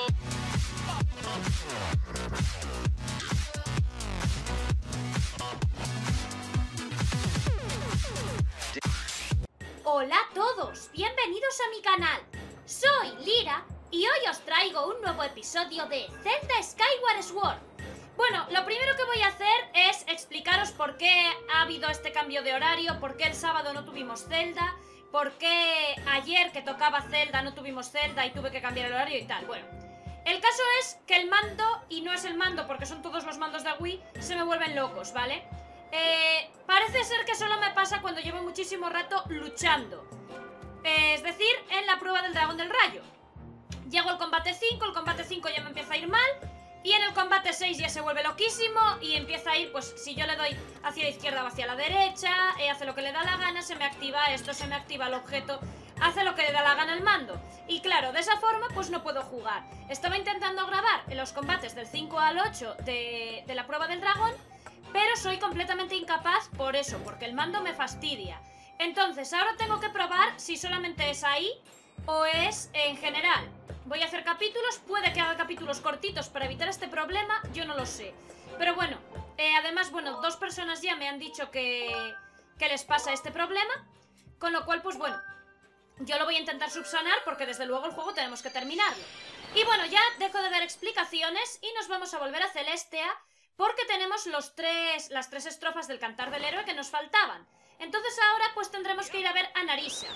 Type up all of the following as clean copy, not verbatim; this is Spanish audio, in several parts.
Hola a todos, bienvenidos a mi canal. Soy Lira y hoy os traigo un nuevo episodio de Zelda Skyward Sword. Bueno, lo primero que voy a hacer es explicaros por qué ha habido este cambio de horario, por qué el sábado no tuvimos Zelda, por qué ayer que tocaba Zelda no tuvimos Zelda y tuve que cambiar el horario y tal. Bueno, el caso es que el mando, y no es el mando porque son todos los mandos de Wii, se me vuelven locos, ¿vale? Parece ser que solo me pasa cuando llevo muchísimo rato luchando, es decir, en la prueba del dragón del rayo. Llego al combate 5, el combate 5 ya me empieza a ir mal, y en el combate 6 ya se vuelve loquísimo y empieza a ir, pues si yo le doy hacia la izquierda o hacia la derecha, hace lo que le da la gana, se me activa esto, se me activa el objeto, hace lo que le da la gana el mando. Y claro, de esa forma pues no puedo jugar. Estaba intentando grabar en los combates del 5 al 8 de la prueba del dragón, pero soy completamente incapaz por eso, porque el mando me fastidia. Entonces ahora tengo que probar si solamente es ahí o es en general. Voy a hacer capítulos, puede que haga capítulos cortitos para evitar este problema, yo no lo sé. Pero bueno, además, bueno, 2 personas ya me han dicho que les pasa este problema, con lo cual, pues bueno, yo lo voy a intentar subsanar porque desde luego el juego tenemos que terminarlo. Y bueno, ya dejo de dar explicaciones y nos vamos a volver a Celestia, porque tenemos las 3 estrofas del Cantar del Héroe que nos faltaban. Entonces ahora pues tendremos que ir a ver a Narisa.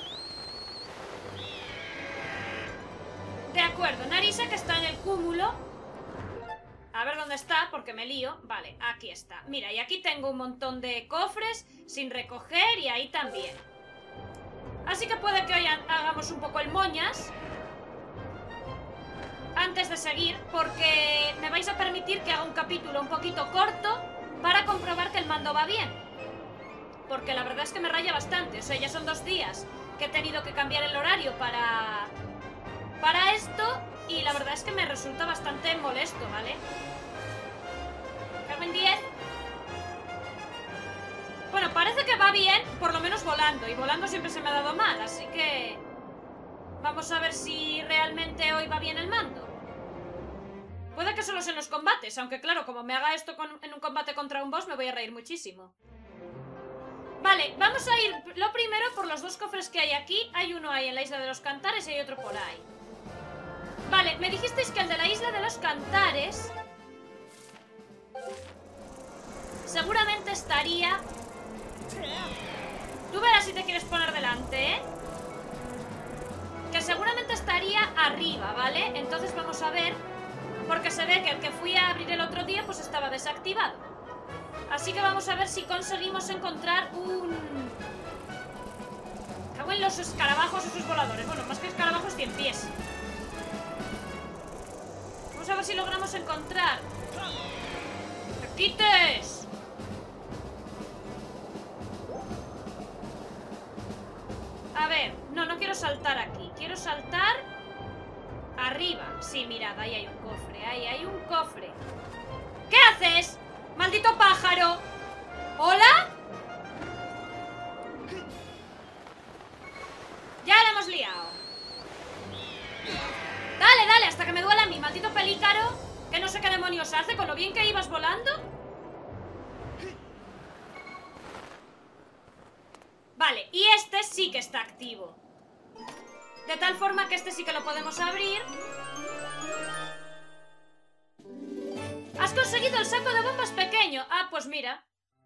De acuerdo, Narisa, que está en el cúmulo. A ver dónde está, porque me lío. Vale, aquí está. Mira, y aquí tengo un montón de cofres sin recoger y ahí también. Así que puede que hoy hagamos un poco el moñas antes de seguir, porque me vais a permitir que haga un capítulo un poquito corto para comprobar que el mando va bien. Porque la verdad es que me raya bastante. O sea, ya son 2 días que he tenido que cambiar el horario para esto, y la verdad es que me resulta bastante molesto, ¿vale? Carmen 10. Bueno, parece que va bien, por lo menos volando, y volando siempre se me ha dado mal, así que vamos a ver si realmente hoy va bien el mando. Puede que solo sean los combates, aunque claro, como me haga esto en un combate contra un boss me voy a reír muchísimo. Vale, vamos a ir lo primero por los 2 cofres que hay aquí. Hay uno ahí en la Isla de los Cantares y hay otro por ahí. Vale, me dijisteis que el de la Isla de los Cantares seguramente estaría... Tú verás si te quieres poner delante, ¿eh? Que seguramente estaría arriba, ¿vale? Entonces vamos a ver, porque se ve que el que fui a abrir el otro día pues estaba desactivado. Así que vamos a ver si conseguimos encontrar un... Cago en los escarabajos esos voladores. Bueno, más que escarabajos, 100 pies. Vamos a ver si logramos encontrar... ¡Te quites! A ver, no quiero saltar aquí. Quiero saltar arriba. Sí, mirad, ahí hay un cofre. Ahí hay un cofre. ¿Qué haces? ¡Maldito pájaro! ¿Hola? Ya la hemos liado. Dale, dale, hasta que me duela a mí, maldito pelícaro. Que no sé qué demonios hace, con lo bien que ibas volando. Vale, y este sí que está activo. De tal forma que este sí que lo podemos abrir. ¡Has conseguido el saco de bombas pequeño! Ah, pues mira.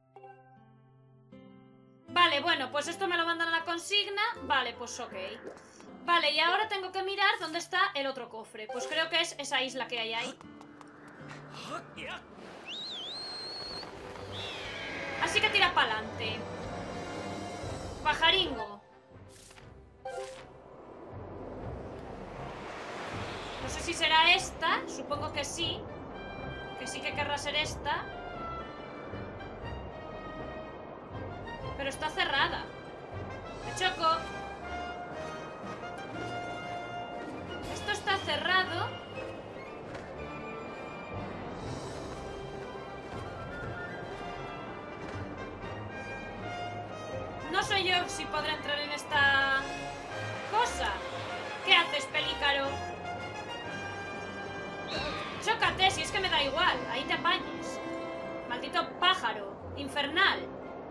Vale, bueno, pues esto me lo mandan a la consigna. Vale, pues ok. Vale, y ahora tengo que mirar dónde está el otro cofre. Pues creo que es esa isla que hay ahí. Así que tira para adelante. Pajaringo. No sé si será esta. Supongo que sí. Que sí que querrá ser esta. Pero está cerrada. Me choco. Esto está cerrado. No sé yo si podré entrar en esta cosa. ¿Qué haces, pelícaro? te apañes. Maldito pájaro infernal.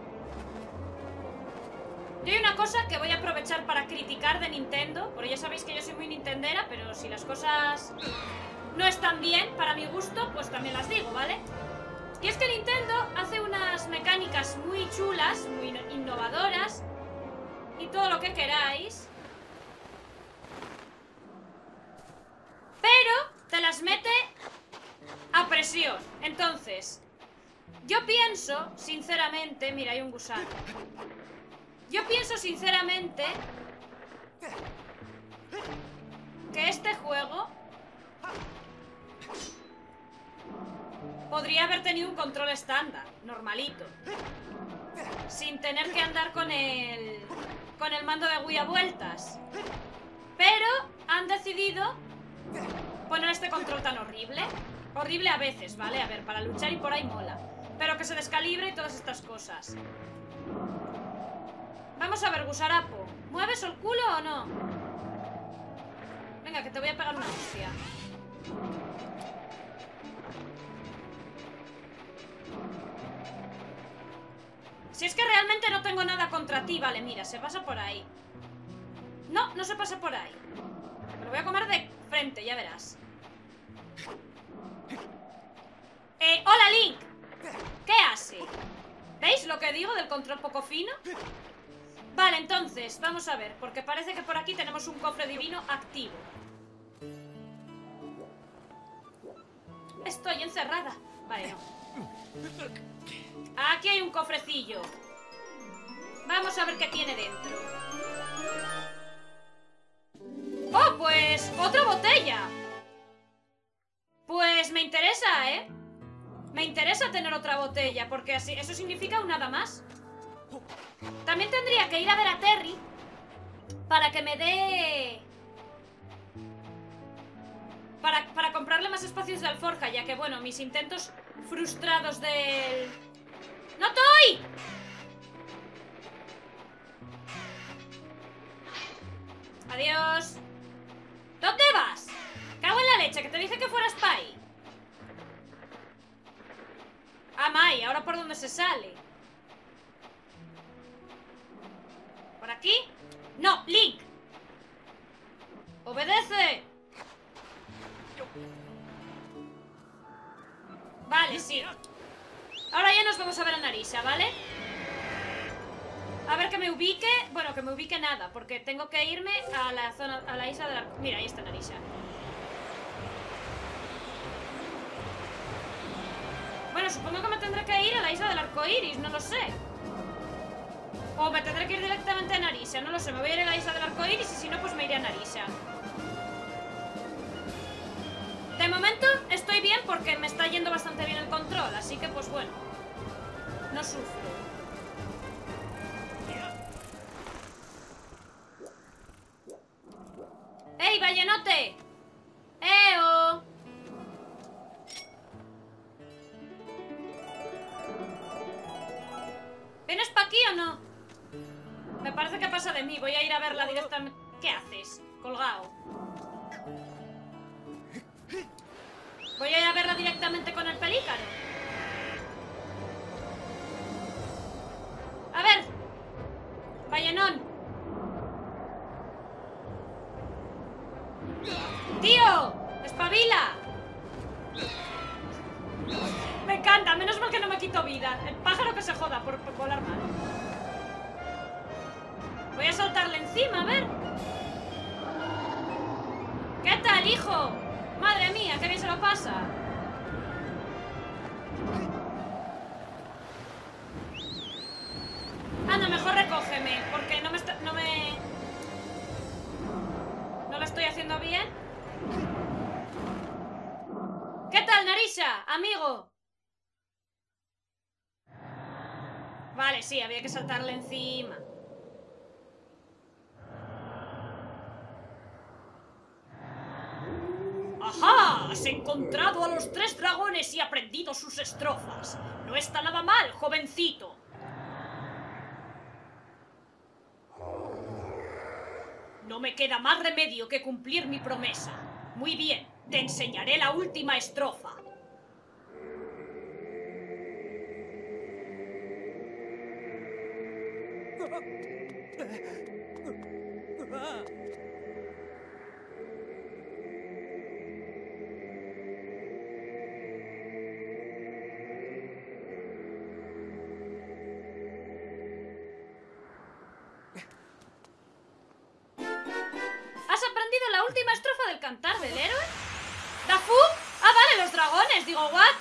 Y hay una cosa que voy a aprovechar para criticar de Nintendo, porque ya sabéis que yo soy muy nintendera, pero si las cosas no están bien para mi gusto, pues también las digo, ¿vale? Y es que Nintendo hace unas mecánicas muy chulas, muy innovadoras y todo lo que queráis, pero te las mete a presión. Entonces, yo pienso, sinceramente... Mira, hay un gusano. Yo pienso, sinceramente, que este juego podría haber tenido un control estándar, normalito, sin tener que andar con el mando de Wii a vueltas. Pero han decidido poner este control tan horrible. Horrible a veces, ¿vale? A ver, para luchar y por ahí mola, pero que se descalibre y todas estas cosas. Vamos a ver, Gusarapo, ¿mueves el culo o no? Venga, que te voy a pegar una hostia. Si es que realmente no tengo nada contra ti. Vale, mira, se pasa por ahí. No, no se pasa por ahí. Me lo voy a comer de frente, ya verás. ¡Hola, Link! ¿Qué hace? ¿Veis lo que digo del control poco fino? Vale, entonces, vamos a ver, porque parece que por aquí tenemos un cofre divino activo. Estoy encerrada. Vale, no. Aquí hay un cofrecillo. Vamos a ver qué tiene dentro. ¡Oh, pues! ¡Otra botella! Pues me interesa, ¿eh? Me interesa tener otra botella, porque así, eso significa un nada más. También tendría que ir a ver a Terry para que me dé... Para comprarle más espacios de alforja, ya que, bueno, mis intentos frustrados del... ¡No estoy! Adiós. ¿Dónde vas? Cago en la leche, que te dije que fueras pa' ahí. Ah, Mai, ¿ahora por dónde se sale? ¿Por aquí? ¡No! ¡Link! ¡Obedece! Vale, sí. Ahora ya nos vamos a ver a Narisa, ¿vale? A ver que me ubique. Bueno, que me ubique nada, porque tengo que irme a la zona, a la isla de la... Mira, ahí está Narisa. Bueno, supongo que me tendré que ir a la isla del arco iris, no lo sé. O me tendré que ir directamente a Narisa, no lo sé. Me voy a ir a la isla del arco iris y si no, pues me iré a Narisa. De momento estoy bien porque me está yendo bastante bien el control, así que pues bueno, no sufro. ¡Ey, Vallenote! ¡Eo! ¿Vienes pa' aquí o no? Me parece que pasa de mí. Voy a ir a verla directamente. ¿Qué haces? Colgado. Voy a ir a verla directamente con el pelícaro. A ver. Vallenón. ¡Tío! ¡Espabila! Me encanta, menos mal que no me quito vida. El pájaro que se joda por volar mal. Voy a saltarle encima, a ver. ¿Qué tal, hijo? Madre mía, qué bien se lo pasa. Anda, mejor recógeme, porque no lo estoy haciendo bien. ¿Qué tal, Narisa, amigo? Vale, sí, había que saltarle encima. ¡Ajá! Has encontrado a los 3 dragones y aprendido sus estrofas. No está nada mal, jovencito. No me queda más remedio que cumplir mi promesa. Muy bien, te enseñaré la última estrofa. ¿Has aprendido la última estrofa del Cantar del Héroe? ¿Dafu? Ah, vale, los dragones. Digo, ¿what?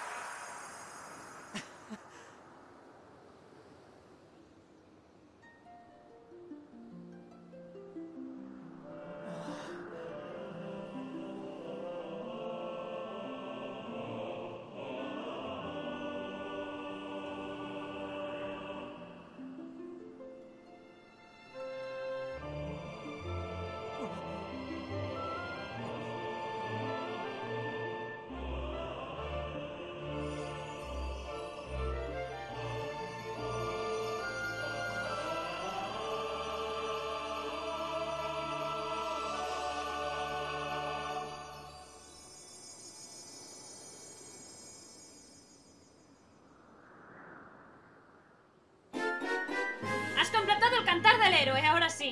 Has completado el Cantar del Héroe, ahora sí.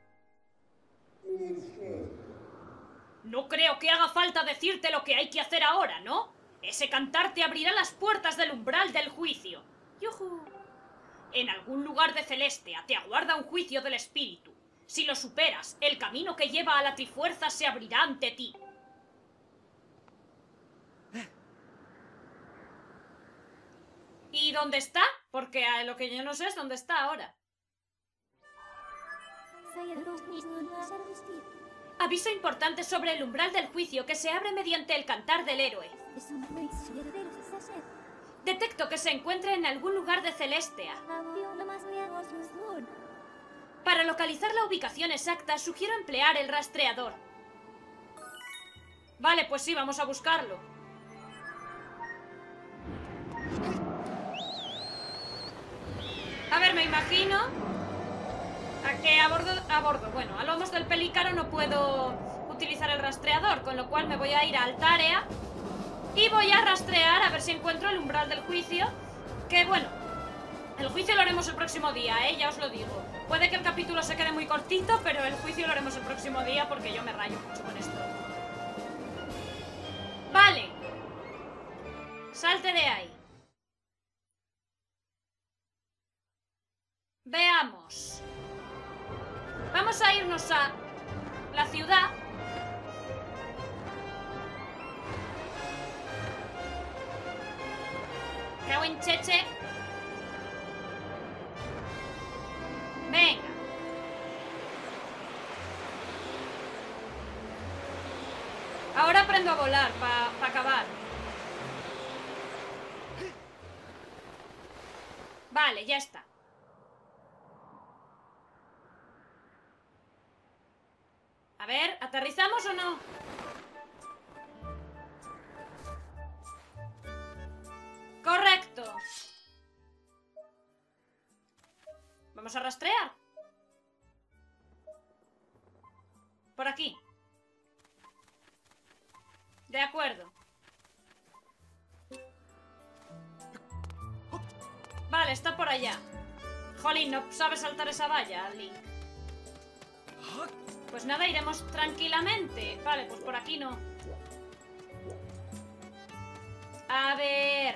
No creo que haga falta decirte lo que hay que hacer ahora, ¿no? Ese cantar te abrirá las puertas del umbral del juicio. ¡Yujú! En algún lugar de Celestia te aguarda un juicio del espíritu. Si lo superas, el camino que lleva a la Trifuerza se abrirá ante ti. ¿Y dónde está? Porque lo que yo no sé es dónde está ahora. Aviso importante sobre el umbral del juicio que se abre mediante el Cantar del Héroe. Detecto que se encuentra en algún lugar de Celestia. Para localizar la ubicación exacta, sugiero emplear el rastreador. Vale, pues sí, vamos a buscarlo. A ver, me imagino que bueno, a lomos del pelícano no puedo utilizar el rastreador, con lo cual me voy a ir a Altárea y voy a rastrear a ver si encuentro el umbral del juicio, que bueno, el juicio lo haremos el próximo día, ya os lo digo. Puede que el capítulo se quede muy cortito, pero el juicio lo haremos el próximo día porque yo me rayo mucho con esto. Vale. Salte de ahí. Veamos. Vamos a irnos a la ciudad. Cago en Cheche. Venga. Ahora aprendo a volar para acabar. Vale, ya está. A ver, ¿aterrizamos o no? Correcto. Vamos a rastrear. Por aquí. De acuerdo. Vale, está por allá. Jolín, no sabe saltar esa valla, Link. Pues nada, iremos tranquilamente. Vale, pues por aquí no. A ver.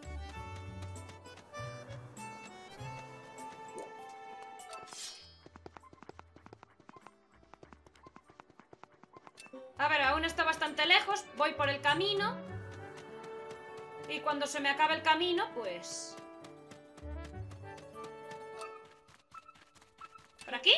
A ver, aún está bastante lejos. Voy por el camino. Y cuando se me acabe el camino, pues... ¿Por aquí?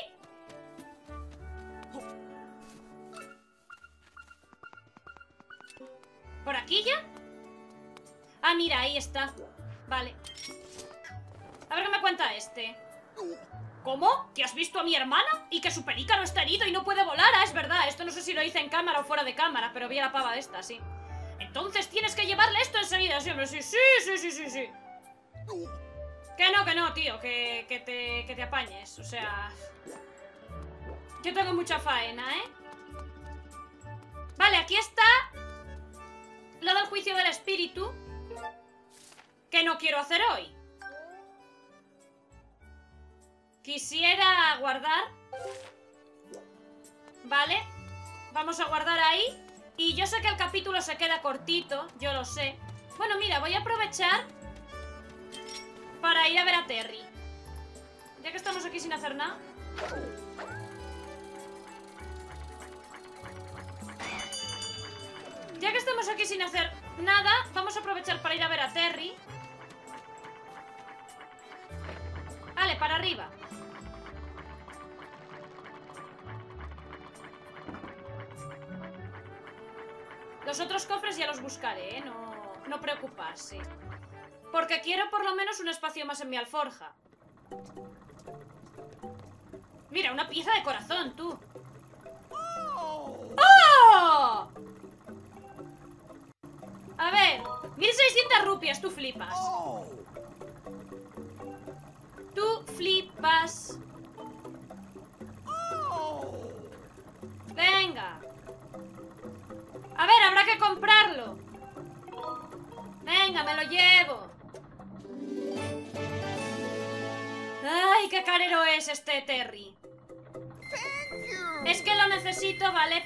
¿Por aquí ya? Ah, mira, ahí está. Vale. A ver qué me cuenta este. ¿Cómo? ¿Que has visto a mi hermana? ¿Y que su pelícano está herido y no puede volar? Ah, es verdad. Esto no sé si lo hice en cámara o fuera de cámara, pero vi a la pava esta, sí. Entonces tienes que llevarle esto enseguida. Sí, hombre, sí. Que no, tío. Que te apañes. O sea... Yo tengo mucha faena, ¿eh? Vale, aquí está... lo del juicio del espíritu, que no quiero hacer hoy. Quisiera guardar. Vale. Vamos a guardar ahí. Y yo sé que el capítulo se queda cortito, yo lo sé. Bueno, mira, voy a aprovechar para ir a ver a Terry. Ya que estamos aquí sin hacer nada. Ya que estamos aquí sin hacer nada, vamos a aprovechar para ir a ver a Terry. Vale, para arriba. Los otros cofres ya los buscaré, ¿eh? No preocuparse. Porque quiero por lo menos un espacio más en mi alforja. Mira, una pieza de corazón, tú. ¡Oh! A ver, 1600 rupias, tú flipas. Tú flipas. Venga. A ver, habrá que comprarlo. Venga, me lo llevo. Ay, qué carero es este Terry. Es que lo necesito, ¿vale?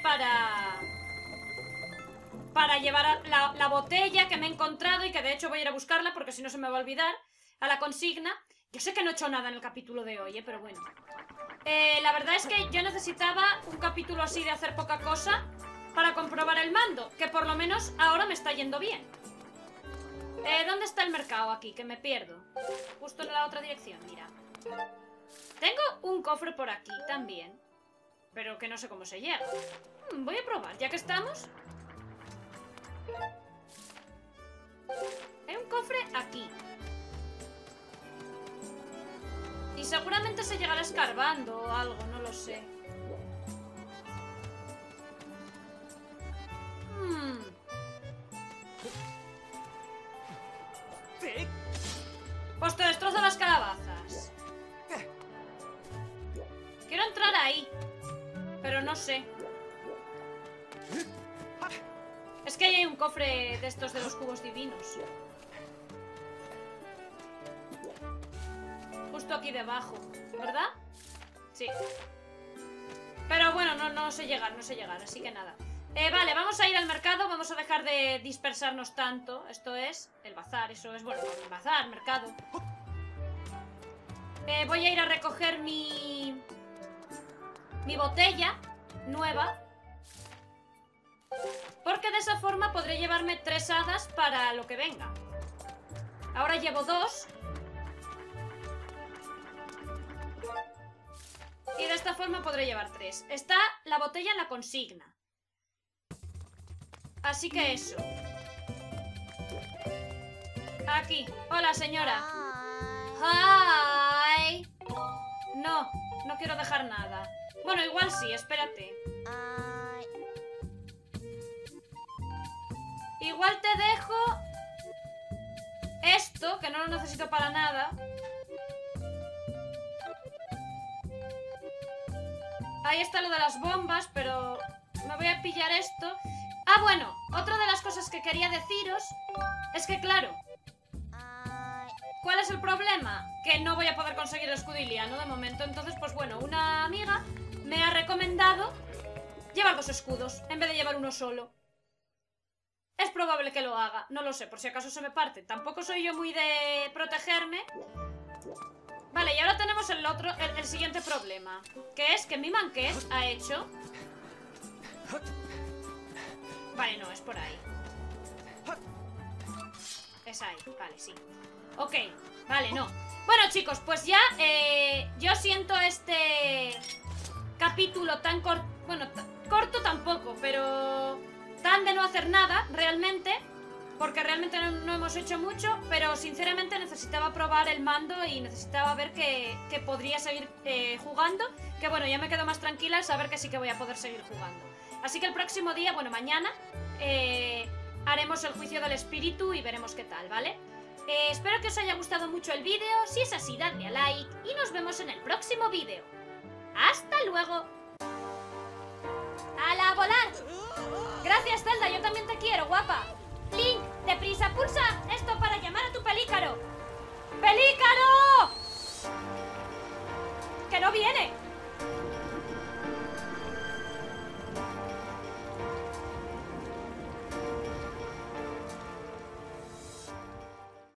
Para llevar la botella que me he encontrado y que de hecho voy a ir a buscarla porque si no se me va a olvidar. A la consigna. Yo sé que no he hecho nada en el capítulo de hoy, pero bueno. La verdad es que yo necesitaba un capítulo así de hacer poca cosa para comprobar el mando, que por lo menos ahora me está yendo bien. ¿Dónde está el mercado aquí? Que me pierdo. Justo en la otra dirección, mira. Tengo un cofre por aquí también, pero que no sé cómo se llega. Voy a probar, ya que estamos. Hay un cofre aquí. Y seguramente se llegará escarbando o algo, no lo sé. Pues te destrozo las calabazas. Quiero entrar ahí, pero no sé. Es que ahí hay un cofre de estos de los cubos divinos. Justo aquí debajo, ¿verdad? Sí. Pero bueno, no sé llegar, así que nada. Vale, vamos a ir al mercado, vamos a dejar de dispersarnos tanto. Esto es el bazar, eso es, bueno, el bazar, mercado. Voy a ir a recoger mi botella nueva. Porque de esa forma podré llevarme 3 hadas para lo que venga. Ahora llevo 2. Y de esta forma podré llevar 3. Está la botella en la consigna. Así que eso. Aquí. Hola, señora. Hi. No quiero dejar nada. Bueno, igual sí, espérate. Igual te dejo esto, que no lo necesito para nada. Ahí está lo de las bombas, pero me voy a pillar esto. Ah, bueno, otra de las cosas que quería deciros es que, claro, ¿cuál es el problema? Que no voy a poder conseguir el escudilia, ¿no? De momento. Entonces, pues bueno, una amiga me ha recomendado llevar 2 escudos en vez de llevar uno solo. Es probable que lo haga, no lo sé, por si acaso se me parte. Tampoco soy yo muy de protegerme. Vale, y ahora tenemos el siguiente problema, que es que mi manqués ha hecho... Vale, no, es por ahí. Es ahí, vale, sí. Ok, vale, no. Bueno, chicos, pues ya yo siento este capítulo tan corto... Bueno, corto tampoco, pero tan de no hacer nada, realmente. Porque realmente no hemos hecho mucho, pero sinceramente necesitaba probar el mando y necesitaba ver que podría seguir jugando. Que bueno, ya me quedo más tranquila al saber que sí que voy a poder seguir jugando. Así que el próximo día, bueno, mañana, haremos el juicio del espíritu y veremos qué tal, ¿vale? Espero que os haya gustado mucho el vídeo. Si es así, dadle a like y nos vemos en el próximo vídeo. ¡Hasta luego! ¡Hala, a volar! Gracias, Zelda, yo también te quiero, guapa. Link, deprisa, pulsa esto para llamar a tu pelícaro. ¡Pelícaro! que no viene.